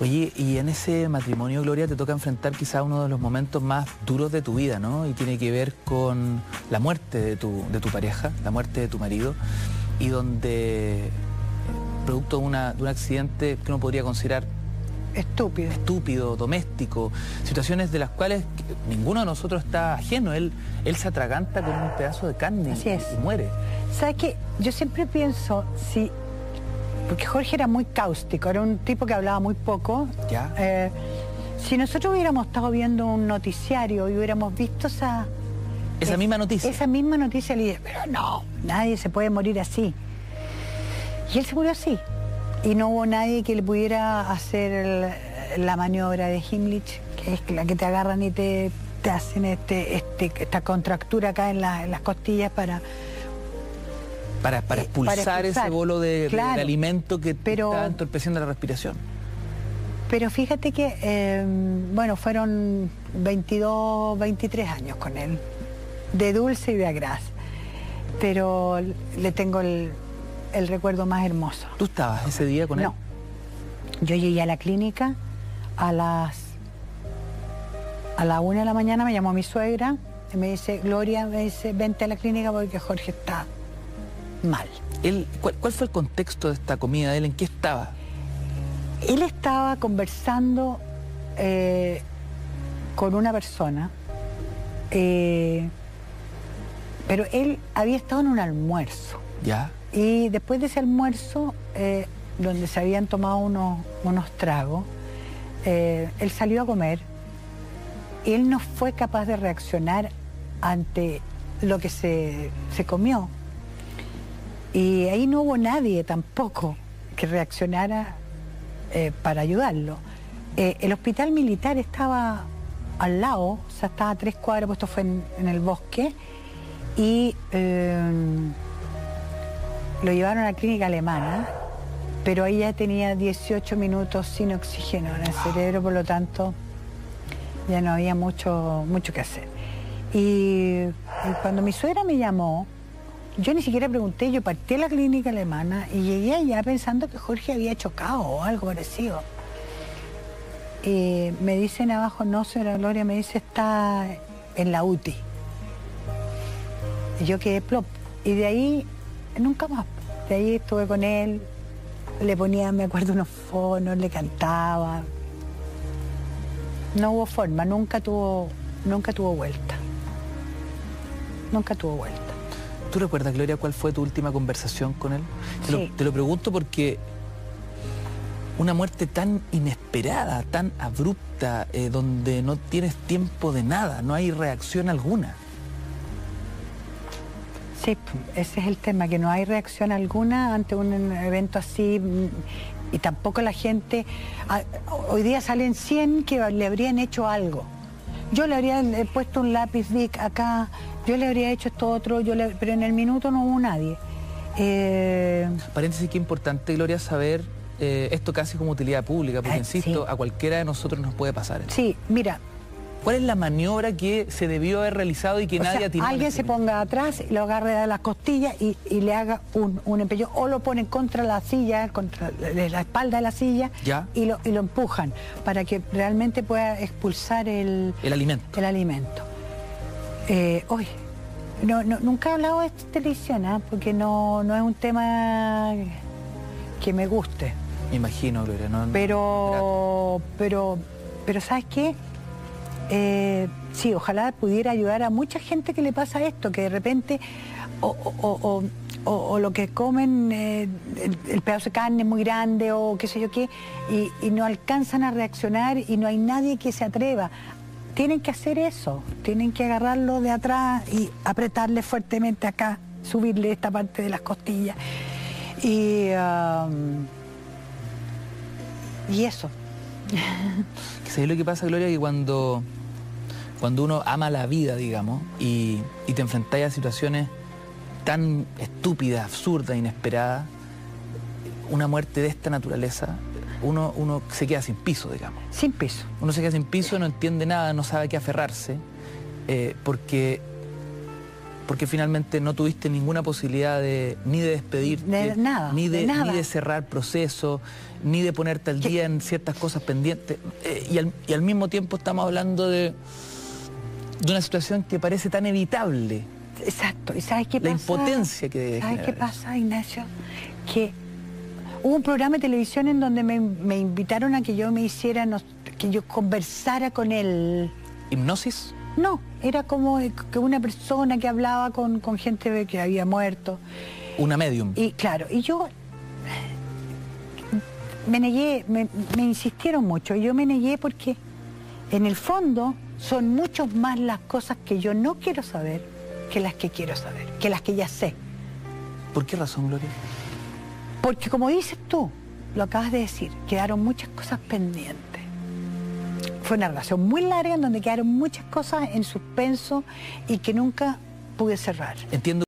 Oye, y en ese matrimonio, Gloria, te toca enfrentar quizá uno de los momentos más duros de tu vida, ¿no? Y tiene que ver con la muerte de tu pareja, la muerte de tu marido, y donde, producto de un accidente que uno podría considerar estúpido, doméstico, situaciones de las cuales ninguno de nosotros está ajeno. Él se atraganta con un pedazo de carne y muere. ¿Sabes qué? Yo siempre pienso, porque Jorge era muy cáustico, era un tipo que hablaba muy poco. ¿Ya? Si nosotros hubiéramos estado viendo un noticiario y hubiéramos visto esa misma noticia. Esa misma noticia, le dije, pero no, nadie se puede morir así. Y él se murió así. Y no hubo nadie que le pudiera hacer la maniobra de Heimlich, que es la que te agarran y te hacen esta contractura acá en las costillas para expulsar ese bolo de alimento que está entorpeciendo la respiración. Pero fíjate que, bueno, fueron 22, 23 años con él, de dulce y de agraz. Pero le tengo el recuerdo más hermoso. ¿Tú estabas ese día con él? No. Yo llegué a la clínica a la 1 de la mañana, me llamó mi suegra y me dice, Gloria, me dice, vente a la clínica porque Jorge está mal. ¿Cuál fue el contexto de esta comida? ¿Él en qué estaba? Él estaba conversando con una persona, pero él había estado en un almuerzo. ¿Ya? Y después de ese almuerzo, donde se habían tomado unos tragos, él salió a comer y él no fue capaz de reaccionar ante lo que se comió. Y ahí no hubo nadie tampoco que reaccionara para ayudarlo. El hospital militar estaba al lado, o sea, estaba a 3 cuadras, pues esto fue en el bosque, y lo llevaron a la clínica alemana, pero ahí ya tenía 18 minutos sin oxígeno en el cerebro, por lo tanto ya no había mucho que hacer. Y cuando mi suegra me llamó, yo ni siquiera pregunté, yo partí a la clínica alemana y llegué allá pensando que Jorge había chocado o algo parecido. Y me dicen abajo, no, señora Gloria, me dice, está en la UTI. Y yo quedé plop. Y de ahí, nunca más. De ahí estuve con él, le ponía, me acuerdo, unos fonos, le cantaba. No hubo forma, nunca tuvo vuelta. Nunca tuvo vuelta. ¿Tú recuerdas, Gloria, cuál fue tu última conversación con él? Te lo pregunto porque una muerte tan inesperada, tan abrupta, donde no tienes tiempo de nada, no hay reacción alguna. Sí, ese es el tema, que no hay reacción alguna ante un evento así, y tampoco la gente... Hoy día salen 100 que le habrían hecho algo. Yo le habría puesto un lápiz Bic acá, yo le habría hecho esto otro, pero en el minuto no hubo nadie. Paréntesis, qué importante, Gloria, saber esto casi como utilidad pública, porque insisto, a cualquiera de nosotros nos puede pasar. Sí, mira. ¿Cuál es la maniobra que se debió haber realizado y que nadie atinó? Alguien se ponga atrás, lo agarre de las costillas y le haga un empellón, o lo ponen contra la silla, contra la espalda de la silla, y lo empujan para que realmente pueda expulsar el alimento. Hoy nunca he hablado de esta televisión, porque no es un tema que me guste. Me imagino, Gloria. Pero ¿sabes qué? Sí, ojalá pudiera ayudar a mucha gente que le pasa esto, que de repente o lo que comen, el pedazo de carne es muy grande o qué sé yo qué, y no alcanzan a reaccionar y no hay nadie que se atreva. Tienen que hacer eso, tienen que agarrarlo de atrás y apretarle fuertemente acá, subirle esta parte de las costillas y eso. ¿Sabes lo que pasa, Gloria? Que cuando uno ama la vida, digamos, y te enfrentas a situaciones tan estúpidas, absurdas, inesperadas, una muerte de esta naturaleza, uno se queda sin piso, digamos. Sin piso. Uno se queda sin piso, no entiende nada, no sabe a qué aferrarse, porque porque finalmente no tuviste ninguna posibilidad ni de despedirte, ni de cerrar procesos, ni de ponerte al día en ciertas cosas pendientes. Y al mismo tiempo estamos hablando de una situación que parece tan evitable. Exacto. ¿Y sabes qué pasa? La impotencia que debe ¿Sabes generar qué pasa, Ignacio? Que hubo un programa de televisión en donde me invitaron a que yo me hiciera, que yo conversara con él. ¿Hipnosis? No, era como que una persona que hablaba con gente que había muerto. Una medium. Y claro, y yo me negué, me insistieron mucho, y yo me negué porque en el fondo son mucho más las cosas que yo no quiero saber que las que quiero saber, que las que ya sé. ¿Por qué razón, Gloria? Porque como dices tú, lo acabas de decir, quedaron muchas cosas pendientes. Fue una relación muy larga en donde quedaron muchas cosas en suspenso y que nunca pude cerrar. Entiendo.